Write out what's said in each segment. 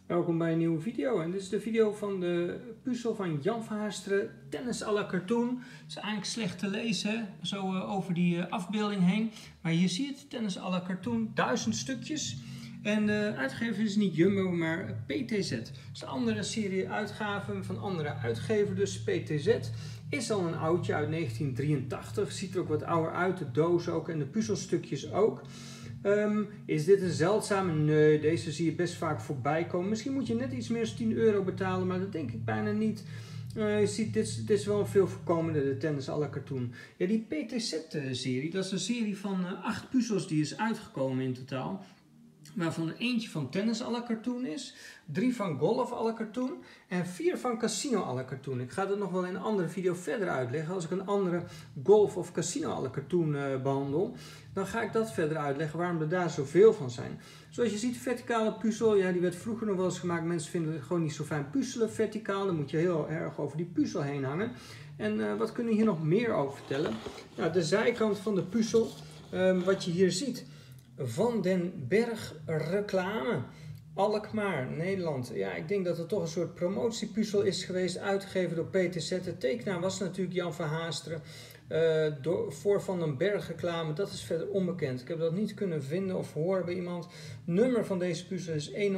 Welkom bij een nieuwe video en dit is de video van de puzzel van Jan van Haasteren, Tennis à la Cartoon. Het is eigenlijk slecht te lezen, zo over die afbeelding heen. Maar je ziet Tennis à la Cartoon, 1000 stukjes. En de uitgever is niet Jumbo, maar PTZ. Het is een andere serie uitgaven van andere uitgever, dus PTZ. Is al een oudje uit 1983, ziet er ook wat ouder uit, de doos ook en de puzzelstukjes ook. Is dit een zeldzame? Nee, deze zie je best vaak voorbij komen. Misschien moet je net iets meer dan 10 euro betalen, maar dat denk ik bijna niet. Je ziet, dit is wel een veel voorkomende, de Tennis à la Cartoon. Ja, die PTZ-serie, dat is een serie van 8 puzzels die is uitgekomen in totaal. Waarvan er eentje van Tennis à la Cartoon is, 3 van Golf à la Cartoon en 4 van Casino à la Cartoon. Ik ga dat nog wel in een andere video verder uitleggen. Als ik een andere Golf of Casino à la Cartoon behandel, dan ga ik dat verder uitleggen waarom er daar zoveel van zijn. Zoals je ziet, verticale puzzel, ja, die werd vroeger nog wel eens gemaakt. Mensen vinden het gewoon niet zo fijn puzzelen verticaal. Dan moet je heel erg over die puzzel heen hangen. En wat kunnen we hier nog meer over vertellen? Nou, de zijkant van de puzzel, wat je hier ziet. Van den Berg reclame. Alkmaar, Nederland. Ja, ik denk dat het toch een soort promotiepuzzel is geweest, uitgegeven door PTZ. De tekenaar was natuurlijk Jan van Haasteren. Voor Van den Berg reclame, dat is verder onbekend. Ik heb dat niet kunnen vinden of horen bij iemand. Nummer van deze puzzel is 1002300-0.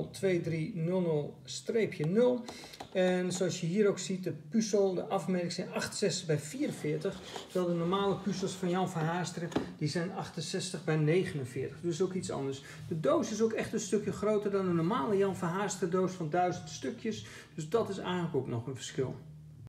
En zoals je hier ook ziet, de puzzel, de afmetingen zijn 68 bij 44. Terwijl de normale puzzels van Jan van Haasteren, die zijn 68 bij 49. Dus ook iets anders. De doos is ook echt een stukje groter dan een normale Jan van Haasteren doos van 1000 stukjes. Dus dat is eigenlijk ook nog een verschil.